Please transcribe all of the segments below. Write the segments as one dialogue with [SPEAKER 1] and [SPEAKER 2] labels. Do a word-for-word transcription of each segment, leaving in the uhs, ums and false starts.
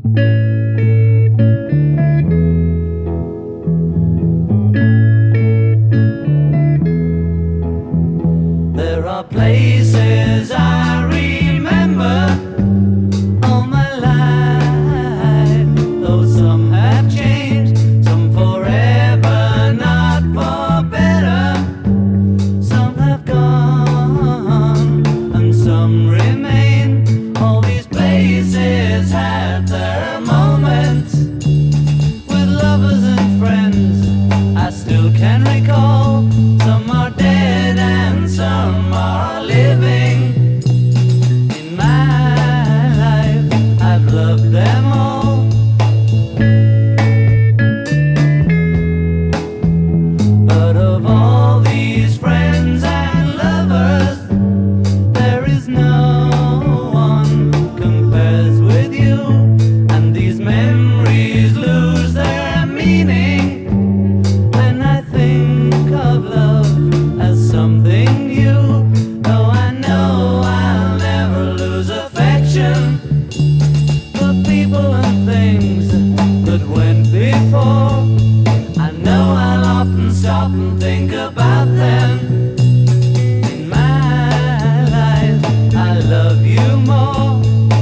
[SPEAKER 1] There are places I remember all my life, though some have changed, some forever, not for better. Some have gone and some remain. All these places had their moments with lovers and friends I still can recall. Some are dead and some are living. In my life I've loved them all. But of all these friends and lovers, there is no one compares with you. And these memories lose their meaning when I think of love as something new. Though I know I'll never lose affection for people and things that went before. I know I'll often stop and think about them. In my life I love you more.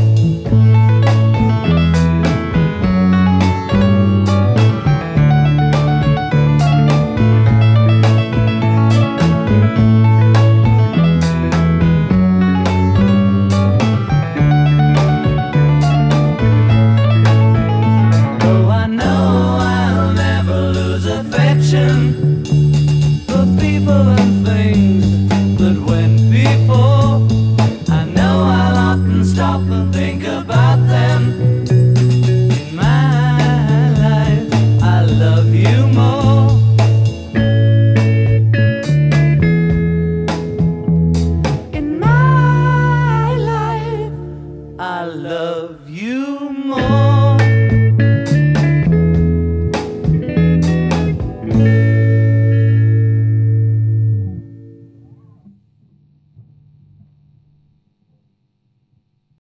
[SPEAKER 1] Though I know I'll never lose affection for people and things that went before. I know I'll often stop and think about them. In my life I love you more. In my life I love you more.